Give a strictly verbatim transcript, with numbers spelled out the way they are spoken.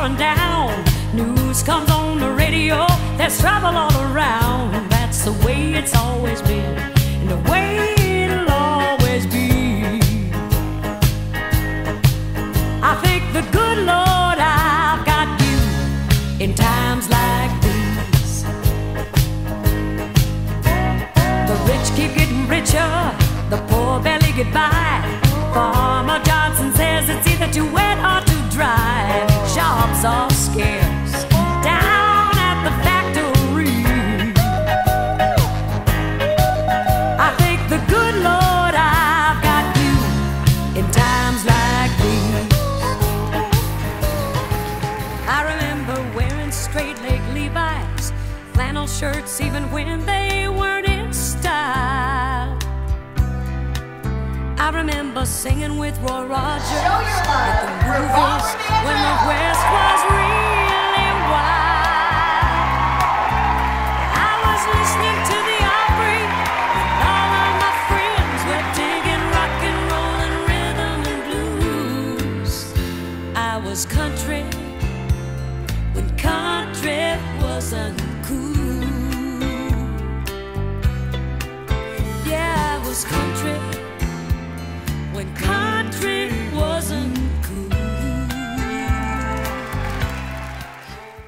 down. News comes on the radio, there's trouble all around. That's the way it's always been, and the way it'll always be. I thank the good Lord I've got you in times like these. The rich keep getting richer, the poor barely get by. Farmer Johnson says it's either too wet or too dry. Jobs are scarce down at the factory. I thank the good Lord I've got you in times like these. I remember wearing straight-leg Levi's, flannel shirts even when they weren't in style. I remember singing with Roy Rogers at the movies when the West was really wild. I was listening to the